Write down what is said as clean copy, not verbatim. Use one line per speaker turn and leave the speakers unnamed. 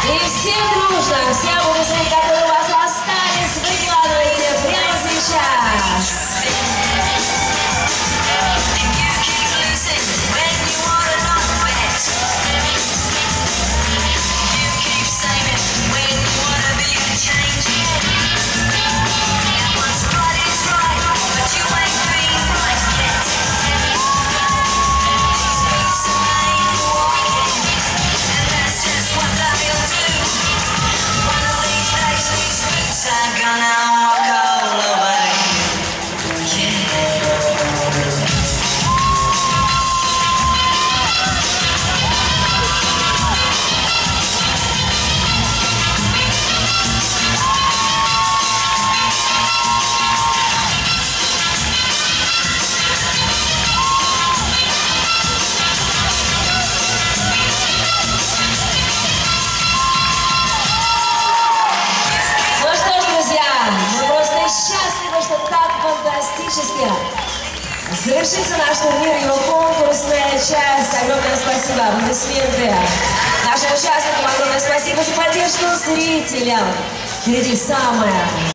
И все дружно, все аплодисменты, которые у вас остались, выкладывайте прямо сейчас. Что так фантастически завершится наш турнир, его конкурсная часть. Огромное спасибо, аплодисменты нашим участникам, огромное спасибо за поддержку зрителям. Впереди самое